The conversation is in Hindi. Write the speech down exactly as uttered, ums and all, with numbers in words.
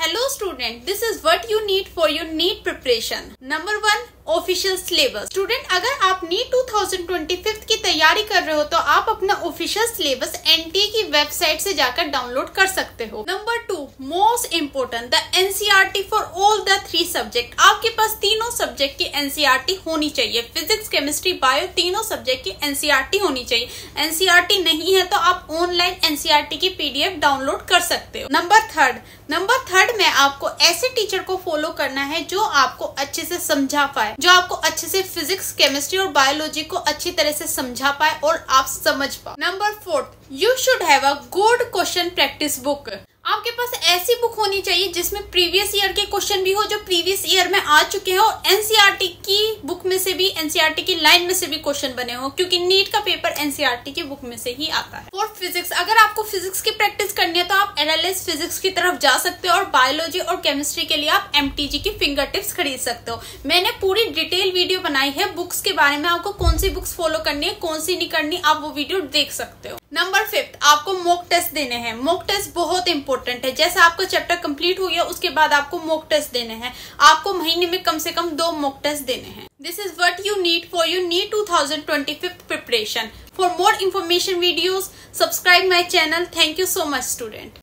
Hello student, this is what you need for your NEET preparation. Number one, official syllabus. Student, अगर आप NEET two thousand twenty five की तैयारी कर रहे हो तो आप अपना ऑफिशियल सिलेबस एनटीए की वेबसाइट से जाकर डाउनलोड कर सकते हो। Number two, most important, the NCERT for all the three subject. आपके पास तीनों सब्जेक्ट की एनसीईआरटी होनी चाहिए। फिजिक्स, केमिस्ट्री, बायो, तीनों सब्जेक्ट की एनसीईआरटी होनी चाहिए। एनसीईआरटी नहीं है तो आप ऑनलाइन एनसीईआरटी की पीडीएफ डाउनलोड कर सकते हो। नंबर थर्ड नंबर थर्ड में आपको ऐसे टीचर को फॉलो करना है जो आपको अच्छे से समझा पाए, जो आपको अच्छे से फिजिक्स, केमिस्ट्री और बायोलॉजी को अच्छी तरह से समझा पाए और आप समझ पाओ। Number fourth, you should have a good question practice book. आपके पास ऐसी बुक होनी चाहिए जिसमें प्रीवियस ईयर के क्वेश्चन भी हो, जो प्रीवियस ईयर में आ चुके हैं, और एनसीईआरटी की बुक में से भी, एनसीईआरटी की लाइन में से भी क्वेश्चन बने हो, क्योंकि नीट का पेपर एनसीईआरटी की बुक में से ही आता है। और फिजिक्स, अगर आपको फिजिक्स की प्रैक्टिस करनी है तो आप एलएलएस फिजिक्स की तरफ जा सकते हो, और बायोलॉजी और केमिस्ट्री के लिए आप एमटीजी की फिंगर टिप्स खरीद सकते हो। मैंने पूरी डिटेल वीडियो बनाई है बुक्स के बारे में, आपको कौन सी बुक्स फॉलो करनी है, कौन सी नहीं करनी, आप वो वीडियो देख सकते हो। नंबर फिफ्थ, आपको मॉक टेस्ट देने हैं। मॉक टेस्ट बहुत इंपॉर्टेंट है। जैसा आपका चैप्टर कंप्लीट हो गया उसके बाद आपको मॉक टेस्ट देने हैं। आपको महीने में कम से कम दो मॉक टेस्ट देने हैं। This is what you need for your NEET two thousand twenty five preparation. For more information videos, subscribe my channel. Thank you so much student.